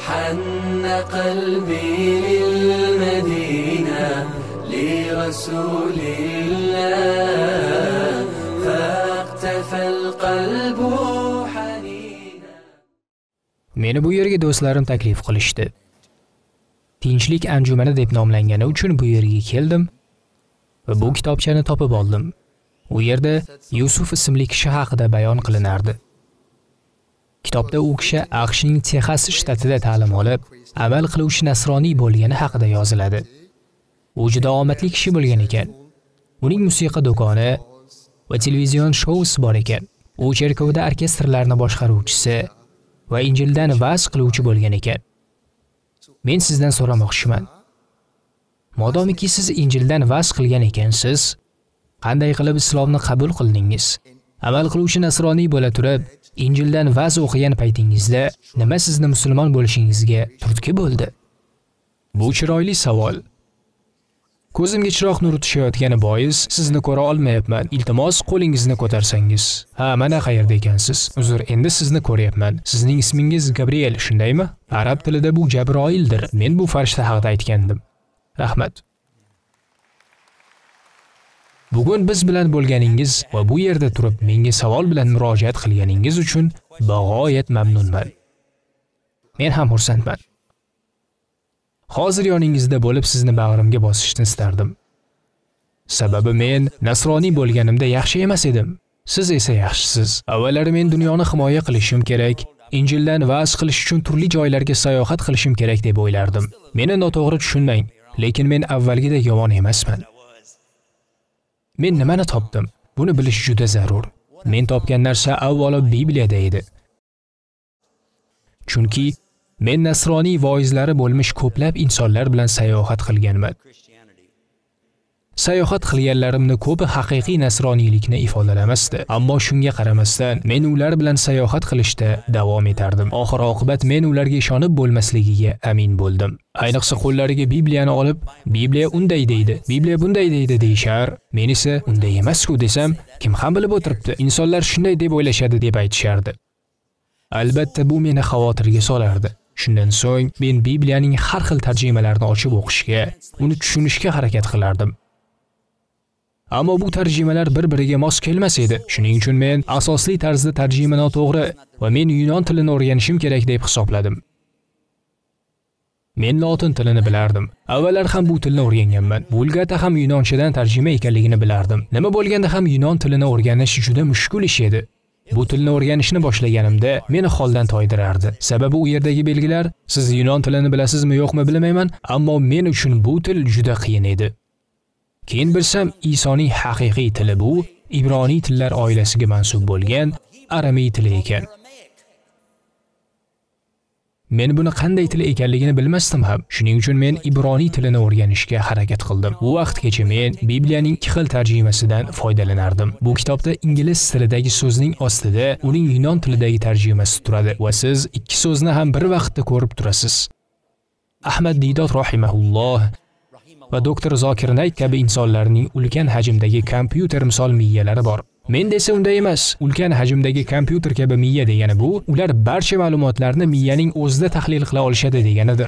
حن قلبي للمدينة لرسول الله فاقتفى القلب حنينا. Meni bu yerga do'stlarim taklif qilishdi. Tinchlik anjumani deb nomlangani uchun bu yerga keldim va bu kitobchani topib oldim. U yerda Yusuf ismli kishi haqida bayon qilinardi. Kitobda u kishi AQShning Texas shtatida ta'lim olib, amal qiluvchi nasroniy bo'lgani haqida yoziladi. U juda omadli kishi bo'lgan ekan. Uning musiqa do'koni va televizion shousi bor ekan. U cherkovda orkestrlarni boshqaruvchisi va Injildan va'z qiluvchi bo'lgan ekan. Men sizdan so'ramoqchiman. Modomiki siz Injildan va'z qilgan ekansiz, qanday qilib islomni qabul qildingiz? Amal qiluvchi nasroniy bo'la turib, Injildan va'z o'qigan paytingizda nima sizni musulmon bo'lishingizga turtki bo'ldi? Bu chiroyli savol. Ko'zimga chiroq nuri tushayotgani bois sizni ko'ra olmayapman. Iltimos qo'lingizni ko'tarsangiz. Ha, mana qayerda ekansiz? Uzr, endi sizni ko'ryapman. Sizning ismingiz Gabriel, shundaymi? Arab tilida bu Jabroildir. Men bu farishta haqida aytgandim. Rahmat. Bugun biz bilan bo'lganingiz va bu yerda turib menga savol bilan murojaat qilganingiz uchun bag'oyat mamnunman. Men ham xursandman. Hozir yoningizda bo'lib sizni bag'rimga bosishni istardim. Sababi men nasroniy bo'lganimda yaxshi emas edim. Siz esa yaxshisiz. Avvallari men dunyoni himoya qilishim kerak, Injildan va'z qilish uchun turli joylarga sayohat qilishim kerak deb o'ylardim. Meni noto'g'ri tushunmang, lekin men avvalgidek yomon emasman. Men nimani topdim? Buni bilish juda zarur. Men topgan narsa avvalo Bibliyada edi. Chunki men nasroniy voizlari bo'lmish ko'plab insonlar bilan sayohat qilganman. Sayohat qilganlarimni ko'pi haqiqiy nasroniylikni ifodalamasdi, ammo shunga qaramasdan men ular bilan sayohat qilishda davom etardim. Oxir oqibat men ularga ishonib bo'lmasligiga amin bo'ldim. Ayniqsa qo'llariga Bibliyani olib, Bibliya unday deydi, Bibliya bunday deydi deyshar. Men esa unday emas-ku desam, kim ham bilib o'tiribdi? Insonlar shunday deb o'ylashadi deb aytishardi. Albatta bu meni xavotirga solardi. Shundan so'ng men Bibliyaning har xil tarjimalarini ochib o'qishga, uni tushunishga harakat qilardim. Ammo bu tarjimalar bir-biriga mos kelmas edi. Shuning uchun men asosli tarzda tarjima noto'g'ri va men yunon tilini o'rganishim kerak deb hisobladim. Men lotin tilini bilardim. Avvallar ham bu tilni o'rganganman. Vulgata ham yunonchadan tarjima ekanligini bilardim. Nima bo'lganda ham yunon tilini o'rganish juda mushkul ish edi. Bu tilni o'rganishni boshlaganimda meni holdan toydirardi. Sababi u yerdagi belgilar, siz yunon tilini bilasizmi yo'qmi bilmayman, ammo men uchun bu til juda qiyin edi. Keyin bilsam, Isoning haqiqiy tili bu Ibroniy tillar oilasiga mansub bo'lgan aramiy tili ekan. Men buni qanday til ekanligini bilmasdim ham. Shuning uchun men Ibroniy tilini o'rganishga harakat qildim. Bu vaqtgacha men Bibliyaning ikki xil tarjimasidan foydalanardim. Bu kitobda ingliz tilidagi so'zning ostida uning yunon tilidagi tarjimasi turadi va siz ikki so'zni ham bir vaqtda ko'rib turasiz. Ahmad Didot rahimahulloh va doktor Zokir Naik kabi insonlarning ulkan hajmdagi kompyuter misol miyalari bor. Men desa unday emas. Ulkan hajmdagi kompyuter kabi miya degani bu, ular barcha ma'lumotlarni miyaning o'zida tahlil qila olishadi deganidir.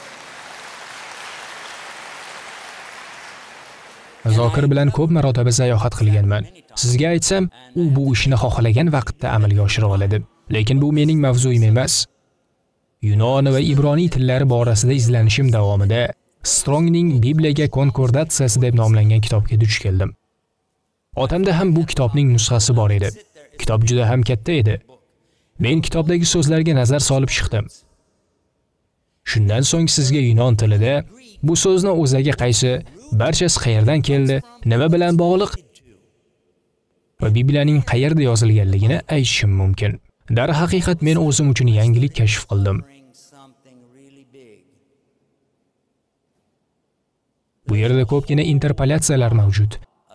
Zokir bilan ko'p marotaba sayohat qilganman. Sizga aytsam, u bu ishni xohlagan vaqtda amalga oshira oladi. Lekin bu mening mavzuim emas. Yunon va Ibroniy tillari borasida izlanishim davomida Strongning Bibliyaga konkordatsiyasi deb nomlangan kitobga duch keldim. Otamda ham bu kitobning nusxasi bor edi. Kitob juda ham katta edi. Men kitobdagi so'zlarga nazar solib chiqdim. Shundan so'ng sizga yunon tilida bu so'zni o'zaga qaysi, barchasi qayerdan keldi, nima bilan bog'liq va Bibliyaning qayerda yozilganligini aytishim mumkin. Dar haqiqat men o'zim uchun yangilik kashf qildim. Bu yerda ko'pgina interpolatsiyalar mavjud.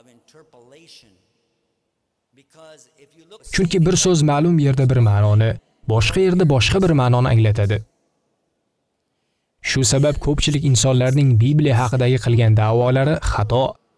Chunki bir so'z ma'lum yerda bir ma'noni, boshqa yerda boshqa bir ma'noni anglatadi. Shu sabab ko'pchilik insonlarning Bibliya haqidagi qilgan da'volari xato.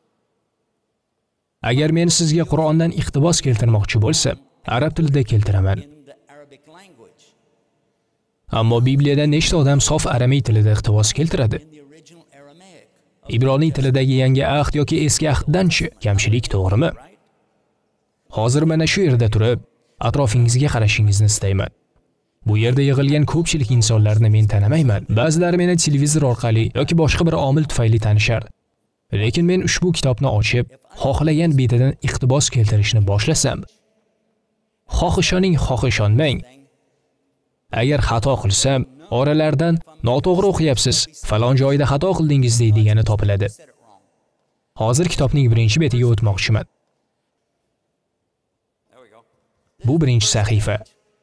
Agar men sizga Qur'ondan iqtibos keltirmoqchi bo'lsam, arab tilida keltiraman. Ammo Bibliyada nechta odam sof aramey tilida iqtibos keltiradi? Ibroniy tilidagi yangi ahd yoki eski ahddanchi kamchilik to'g'rimi? Hozir mana shu yerda turib, atrofingizga qarashingizni istayman. Bu yerda yig'ilgan ko'pchilik insonlarni men tanimayman. Ba'zilari meni televizor orqali yoki boshqa bir omil tufayli tanishar. Lekin men ushbu kitobni ochib, xohlagan betidan iqtibos keltirishni boshlasam, xoh ishoning, xoh ishonmang. Agar xato qilsam, oralardan noto'g'ri o'qiyapsiz, falon joyda xato qildingiz deydigani topiladi. Hozir kitobning birinchi betiga o'tmoqchiman. Bu birinchi sahifa.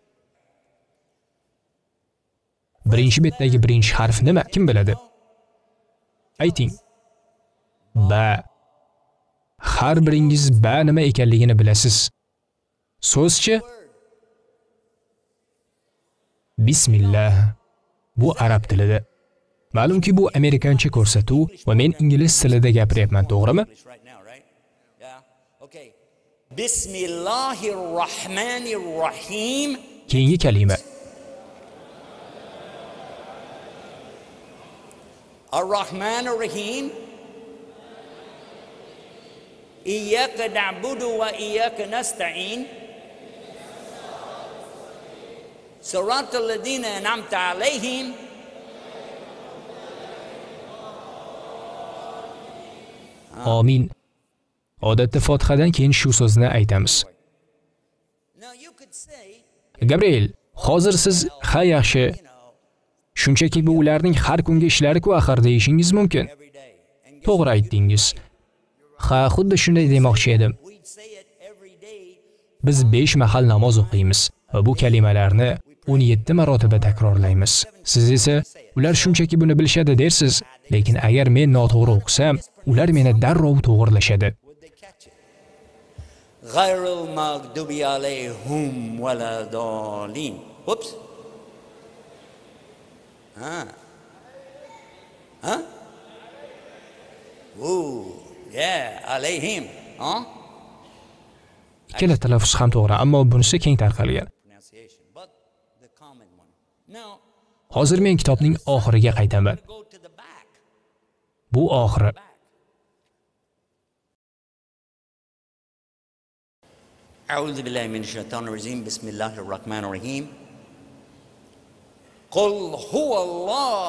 Birinchi betdagi birinchi harf nima? Kim biladi? Ayting. Ba. Har biringiz ba nima ekanligini bilasiz. So'zchi? Bismillah. Bu arab tilida. Ma'lumki bu amerikancha ko'rsatuv va men ingliz tilida gapiryapman, to'g'rimi? Bismillahirrohmanirrohim. Keyingi kalima. Ar-Rahmanir-Rahim. İyyâke na'budu ve iyyâke nesta'in. Sıratal lezîne en'amte aleyhim. Amin. Odatda Fotihadan keyin shu so'zni aytamiz. Gabriel, hozir siz ha yaxshi, shunchaki bu ularning har kungi ishlari-ku axir deyishingiz mumkin. To'g'ri aytdingiz. Ha, xuddi shunday demoqchi edim. Biz 5 mahal namoz o'qiymiz va bu kalimalarni 17 marotaba takrorlaymiz. Siz esa ular shunchaki buni bilishadi dersiz, lekin agar men noto'g'ri o'qisam, ular meni darrov to'g'rilashadi. G'ayril magdubi alayhim valadolin. Ups. Ha? Yeah, alayhim. Ikkala talaffuz ham to'g'ri, ammo bunisi keng tarqalgan. Hozir men kitobning oxiriga qaytaman. Bu oxiri. A'udhu billahi minash shaitonir rajim. Bismillahir rahmanir rahim. Qul huvalloh.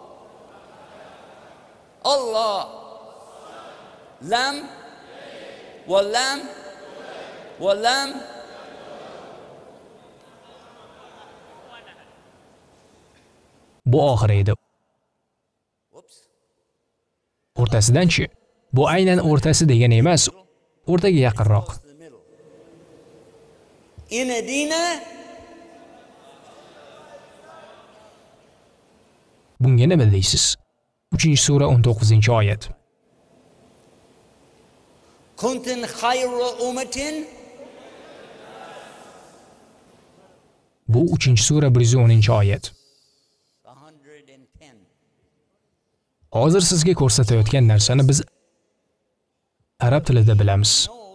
Allah. Lam wa lam wa lam Bu oxiri edi. O'rtasidan-chi? Bu aynan o'rtasi degani emas, o'rtaga yaqinroq. Inadina. Bunga nima deysiz? 3-sura 19-oyat. Kuntum khayra ummatin. Bu 3-sura 110-oyat. Hozir sizga ko'rsatayotgan narsani biz arab tilida bilamiz.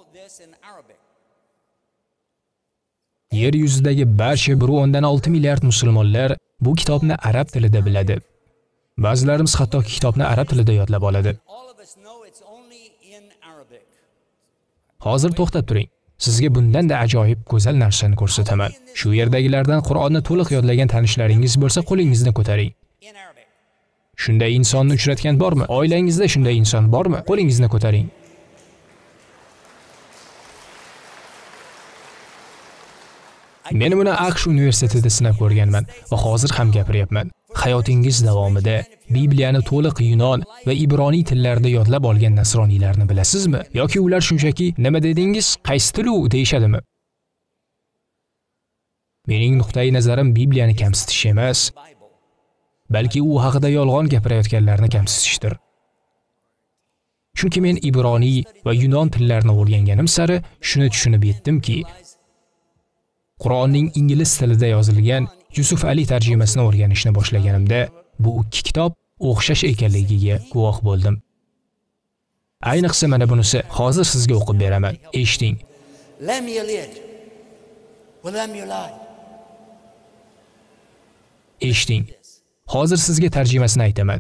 Yer yuzidagi barcha 1.6 milliard musulmonlar bu kitobni arab tilida biladi. Ba'zilarimiz hatto kitobni arab tilida yodlab oladi. Hozir to'xtab turing. Sizga bundan-da ajoyib go'zal narsani ko'rsataman. Shu yerdagilardan Qur'onni to'liq yodlagan tanishlaringiz bo'lsa, qo'lingizni ko'taring. Shunday insonni uchratgan bormi? Oilangizda shunday inson bormi? Qo'lingizni ko'taring. Men buni AQSh universitetida sinab ko'rganman va hozir ham gapiryapman. Hayotingiz davomida Bibliyani to'liq yunon va ibroniy tillarida yodlab olgan nasroniylarni bilasizmi? Yoki ular shunchaki nima dedingiz, qaysi til u deyishadimi? Mening nuqtai nazarim Bibliyani kamsitish emas, balki u haqida yolg'on gapirayotganlarni kamsitishdir. Chunki men ibroniy va yunon tillarini o'rganganim sari shuni tushunib yetdimki, Qur'onning ingliz tilida yozilgan Yusuf Ali tarjimasini o'rganishni boshlaganimda, bu ikki kitob o'xshash ekanligiga guvoh bo'ldim. Ayniqsa mana bunisi hozir sizga o'qib beraman. Eshiting. Lam yalid va lam yulad. Eshiting. Hozir sizga tarjimasini aytaman.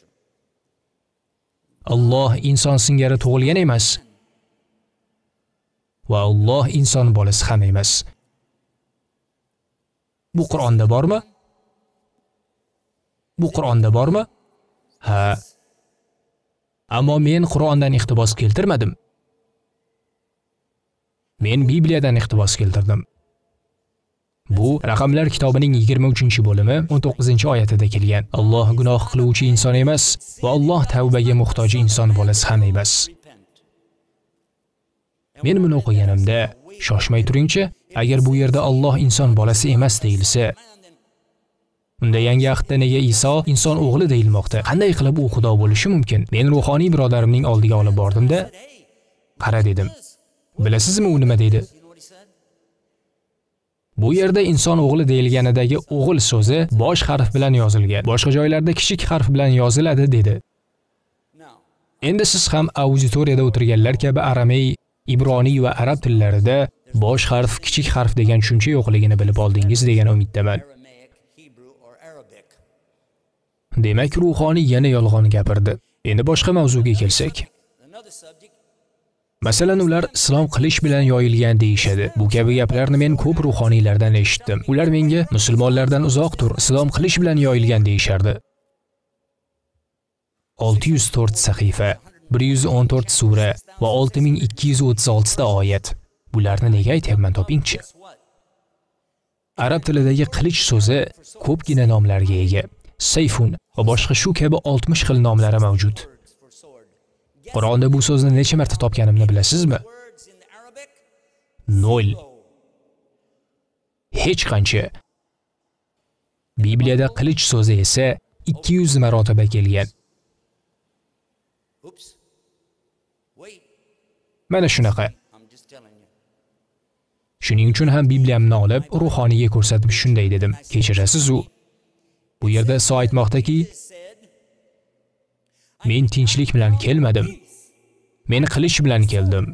Alloh inson singari tug'ilgan emas. Va Alloh inson bolasi ham emas. Bu Qur'onda bormi? Bu Qur'onda bormi? Ha. Ammo men Qur'ondan iqtibos keltirmadim. Men Bibliyadan iqtibos keltirdim. Bu Raqamlar kitobining 23-bo'limi 19-oyatida kelgan. Alloh gunoh qiluvchi inson emas va Alloh tavbaga muhtoj inson bolasi ham emas. Men buni o'qiganimda shoshmay turingchi, agar bu yerda Alloh inson bolasi emas deyilsa, unda yangi ahdda nega Iso inson o'g'li deyilmoqda? Qanday qilib u Xudo bo'lishi mumkin? Men ruhoniy birodarimning oldiga olib bordimda, qara dedim. Bilasizmi u nima dedi? Bu yerda inson o'g'li deyilganidagi o'g'il so'zi bosh harf bilan yozilgan. Boshqa joylarda kichik harf bilan yoziladi dedi. Endi siz ham auditoriyada o'tirganlar kabi aramey, ibroniy va arab tillarida bosh harf, kichik harf degan tushuncha yo'qligini bilib oldingiz degan umiddaman. Demak, ruhoniy yana yolg'on gapirdi. Endi boshqa mavzuga kelsak. Masalan, ular islom qilish bilan yoyilgan deyishadi. Bu kabi gaplarni men ko'p ruhoniylardan eshitdim. Ular menga musulmonlardan uzoq tur, islom qilish bilan yoyilgan deyishardi. 604 sahifa, 114 sura va 6236 ta oyat. Bularni nega aytyapman topingchi? Arab tilidagi qilich so'zi ko'pgina nomlarga ega. Sayfun va boshqa shu kabi 60 xil nomlari mavjud. Qur'onda bu so'zni necha marta topganimni bilasizmi? 0. Hech qancha. Bibliyada qilich so'zi esa 200 marotaba kelgan. Mana shunaqa. Shuning uchun ham Bibliyamni olib, ruhoniyga ko'rsatib shunday dedim. Kechirasiz u. Bu yerda Iso aytmoqdaki, men tinchlik bilan kelmadim. Men qilich bilan keldim.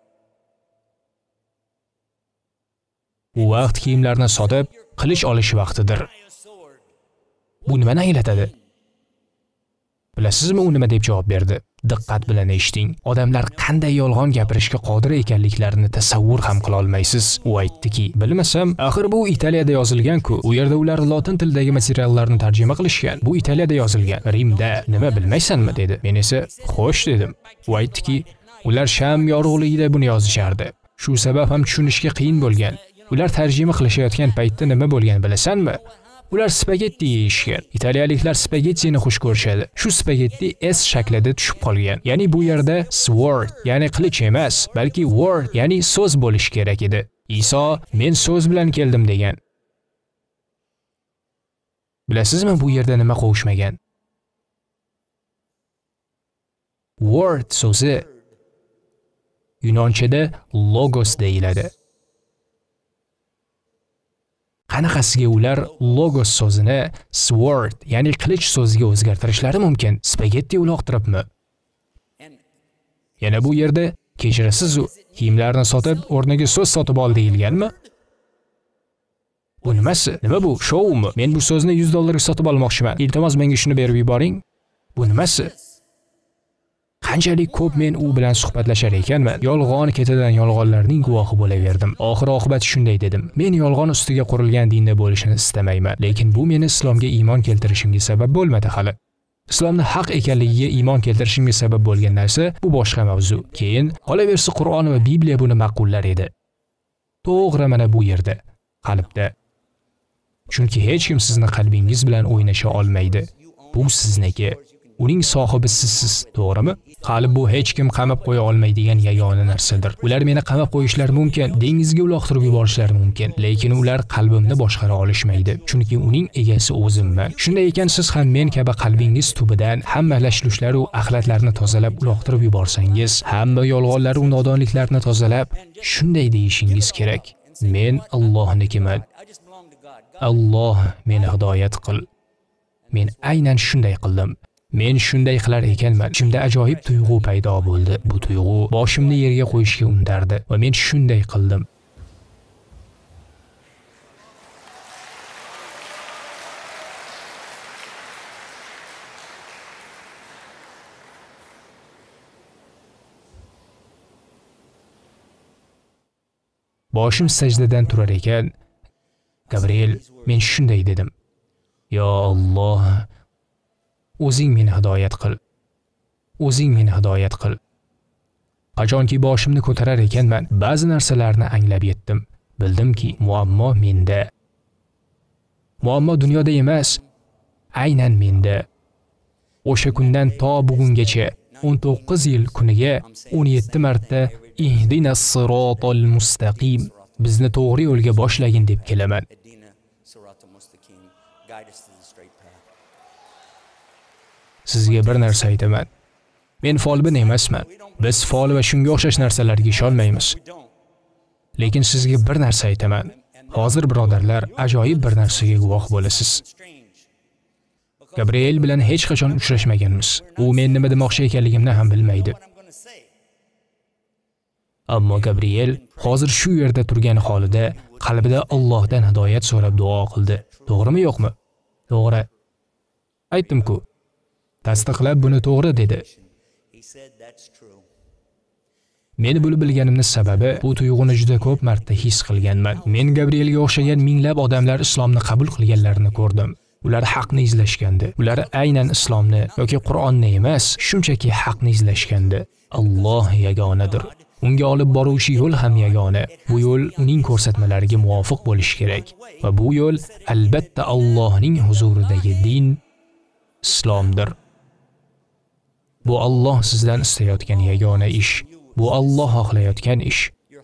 U vaqt kiyimlarni sotib, qilich olish vaqtidir. Bu nimani anglatadi? Bilasizmi u nima deb javob berdi? Diqqat bilan eshiting. Odamlar qanday yolg'on gapirishga qodir ekanliklarini tasavvur ham qila olmaysiz. U aytdiki, bilmasam, axir bu Italiyada yozilgan-ku. U yerda ular lotin tilidagi materiallarni tarjima qilishgan. Bu Italiyada yozilgan. Rimda nima bilmaysanmi dedi. Men esa, xo'sh dedim. U aytdiki, ular Sham yorug'ligida buni yozishardi. Shu sabab ham tushunishga qiyin bo'lgan. Ular tarjima qilishayotgan paytda nima bo'lgan bilasanmi? Ular spagetti yeyishgan. Italiyaliklar spagettini xush ko'rishadi. Shu spagetti S shaklida tushib qolgan. Ya'ni bu yerda sword, ya'ni qilich emas, balki word, ya'ni so'z bo'lish kerak edi. Iso, men so'z bilan keldim degan. Bilasizmi bu yerda nima qo'shmagan? Word so'zi Yunonchada logos deyiladi. Qanaqasiga ular logos so'zini sword, ya'ni qilich so'ziga o'zgartirishlari mumkin? Spagetti uloqtiribmi? Yana bu yerda kechirasiz u kiyimlarni sotib, o'rniga so'z sotib ol deyilganmi? Bu nimasi? Nima bu? Showmi? Men bu so'zni $100 sotib olmoqchiman. Iltimos menga shuni berib yuboring. Bu nimasi? Qanchalik ko'p men u bilan suhbatlashar ekanman, yolg'on ketidan yolg'onlarning guvohi bo'laverdim. Oxir-oqibat shunday dedim. Men yolg'on ustiga qurilgan dinda bo'lishni istamayman, lekin bu meni islomga iymon keltirishimga sabab bo'lmadi hali. Islomni haq ekanligiga iymon keltirishimga sabab bo'lgan narsa bu boshqa mavzu. Keyin qolaversa Qur'on va Bibliya buni ma'qullar edi. To'g'ri mana bu yerda, qalbda. Chunki hech kim sizni qalbingiz bilan o'ynasha olmaydi. Bu sizniki. Uning sohibi sizsiz, to'g'rimi? Qalb bu hech kim qamab qo'ya olmaydigan yagona narsadir. Ular meni qamab qo'yishlari mumkin, dengizga uloqtirib yuborishlari mumkin, lekin ular qalbimni boshqara olishmaydi, chunki uning egasi o'zimman. Shunday ekan siz ham men kabi qalbingiz tubidan hamma lashlushlar va axlatlarni tozalab uloqtirib yuborsangiz, hamma yolg'onlar va nodonliklarni tozalab, shunday deyishingiz kerak. Men Allohnikiman. Alloh meni hidoyat qil. Men aynan shunday qildim. Men shunday qilar ekanman. Ichimda ajoyib tuyg'u paydo bo'ldi. Bu tuyg'u boshimni yerga qo'yishga undardi va men shunday qildim. Boshim sajdadan turar ekan, Gabriel, men shunday dedim. Yo Alloh, o'zing meni hidoyat qil. O'zing meni hidoyat qil. Qachonki boshimni ko'tarar ekanman, ba'zi narsalarni anglab yetdim. Bildimki, muammo menda. Muammo dunyoda emas, aynan menda. O'sha kundan to bugungacha 19 yil kuniga 17 marta ihdinas sirotol mustaqim, bizni to'g'ri yo'lga boshlagin deb kelaman. Sizga bir narsa aytaman. Men folbin emasman. Biz fol va shunga o'xshash narsalarga ishonmaymiz. Lekin sizga bir narsa aytaman. Hozir birodarlar, ajoyib bir narsaga guvoh bo'lasiz. Gabriel bilan hech qachon uchrashmaganmiz. U men nima demoqchi ekanligimni ham bilmaydi. Ammo Gabriel hozir shu yerda turgan holida qalbida Allohdan hidoyat so'rab duo qildi. To'g'rimi, yo'qmi? To'g'ri. Aytdim-ku. Tasdiqlab buni to'g'ri dedi. Men buni bilganimning sababi bu tuyg'uni juda ko'p marta his qilganman. Men Gabrielga o'xshagan minglab odamlar islomni qabul qilganlarini ko'rdim. Ular haqni izlashgandi. Ular aynan islomni yoki Qur'onni emas, shunchaki haqni izlashgandi. Alloh yagonadir. Unga olib boruvchi yo'l ham yagona. Bu yo'l uning ko'rsatmalariga muvofiq bo'lishi kerak. Va bu yo'l albatta Allohning huzuridagi din islomdir. Bu Alloh sizdan istayotgan yagona ish. Bu Alloh xohlayotgan ish.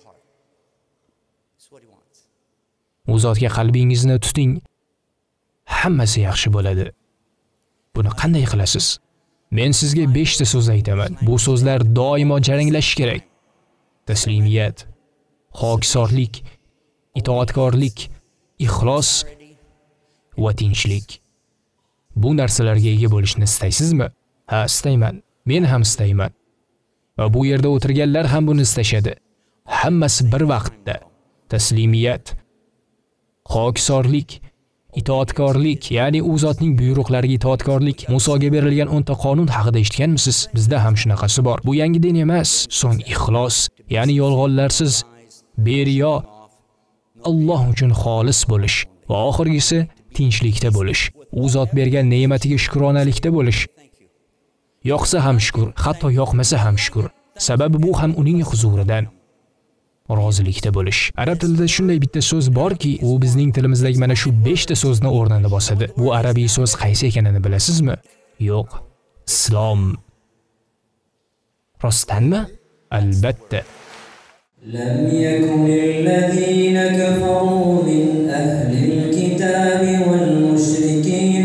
U zotga qalbingizni tuting. Hammasi yaxshi bo'ladi. Buni qanday qilasiz? Men sizga 5 ta so'z aytaman. Bu so'zlar doimo jaranglashi kerak. Taslimiyat, xokisorlik, itoatkorlik, ixlos va tinchlik. Bu narsalarga ega bo'lishni istaysizmi? Ha, istayman. Men ham istayman. Va bu yerda o'tirganlar ham buni istashadi. Hammasi bir vaqtda. Taslimiyat, xokisorlik, itoatkorlik, ya'ni u zotning buyruqlariga itoatkorlik. Musoga berilgan 10 ta qonun haqida eshitganmisiz? Bizda ham shunaqasi bor. Bu yangi din emas. So'ng ixlos, ya'ni yolg'onlarsiz, beriyo, Alloh uchun xolis bo'lish va oxirgisi tinchlikda bo'lish. U zot bergan ne'matiga shukronalikda bo'lish. Yoqsa ham shukr, hatto yoqmasa ham shukr. Sababi bu ham uning huzuridan rozilikda bo'lish. Arab tilida shunday bitta so'z borki, u bizning tilimizdagi mana shu 5 ta so'zni o'rnini bosadi. Bu arabiy so'z qaysi ekanini bilasizmi? Yo'q. Islom. Rostdanmi? Albatta. لم يكن الذين كفروا من أهل الكتاب والمشركين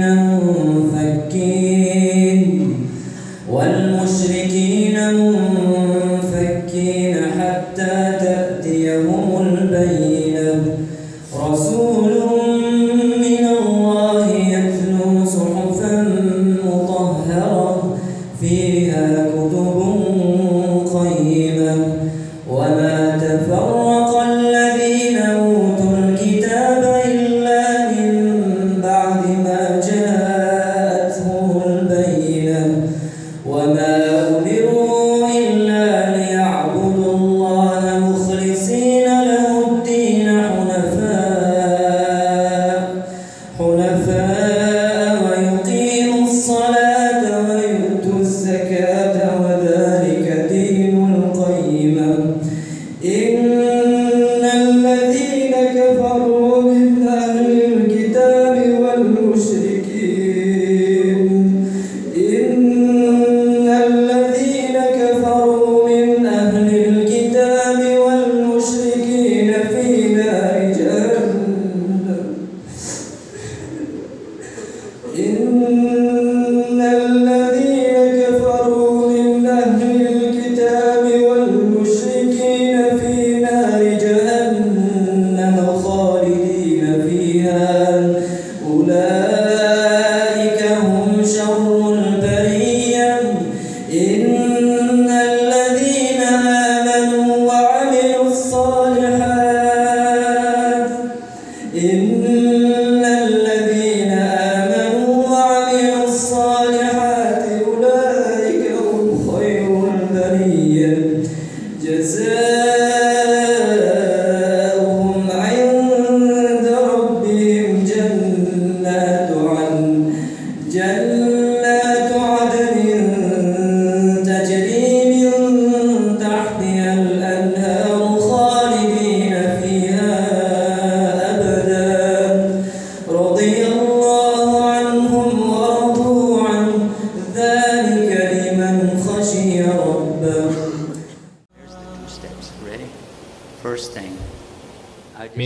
منفكين حتى تأتيهم البينة رسول من الله يتلو صحفا مطهرة فيها كتب قيمة وما تفرق الذين أوتوا الكتاب إلا من بعد ما جاءتهم البينة وما أمروا إلا ليعبدوا الله مخلصين له الدين حنفاء ويقيموا الصلاة ويؤتوا الزكاة وذلك دين القيمة إن الذين كفروا من أهل الكتاب والمشركين في نار جهنم إن الذين كفروا من أهل الكتاب والمشركين في نار جهنم خالدين فيها أولئك هم شر البرية إن الذين آمنوا وعملوا الصالحات إن الذين آمنوا وعملوا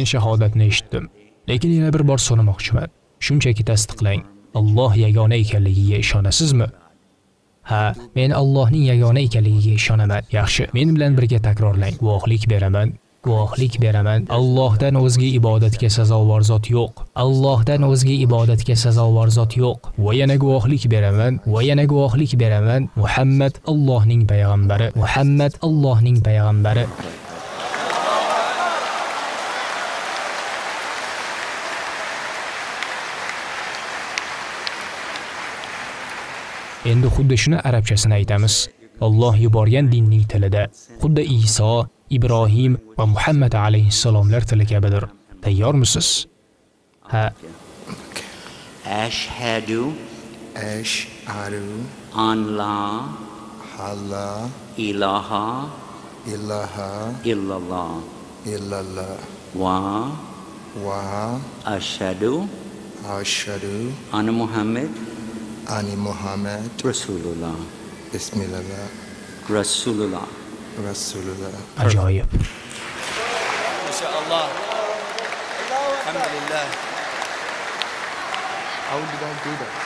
Men shahodatni eshitdim. Lekin yana bir bor so'ramoqchiman. Shunchaki tasdiqlang. Alloh yagona ekanligiga ishonasizmi? Ha, men Allohning yagona ekanligiga ishonaman. Yaxshi, men bilan birga takrorlang. Guvohlik beraman. Guvohlik beraman. Allohdan o'zga ibodatga sazovor zot yo'q. Allohdan o'zga ibodatga sazovor zot yo'q. Va yana guvohlik beraman. Va yana guvohlik beraman. Muhammad Allohning payg'ambari. Muhammad Allohning payg'ambari. Endi xuddi shuni arabchasini aytamiz. Alloh yuborgan dinning tilida, xuddi Iso, Ibrohim va Muhammad alayhissalomlar tili kabidir. Tayyormisiz? Ha. Ashhadu an la ilaha illallah wa ashhadu anna Muhammad Rasulullah. Bismillah. Rasulullah. Ajoyib. MashaAllah. Alhamdulillah. How did I do that?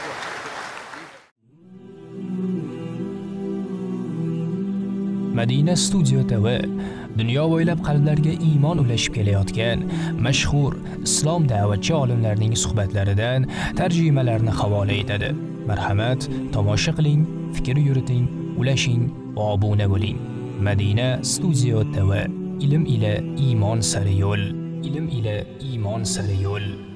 Madina Studio TV dunyo bo'ylab qalblarga iymon ulashib kelayotgan mashhur islom da'vatchi olimlarning suhbatlaridan tarjimalarni havola etadi. Marhamat, tomosha qiling, fikr yuriting, ulashing va obuna bo'ling. Madina Studio TV ilm ila iymon sari yo'l. Ilm ila iymon sari yo'l.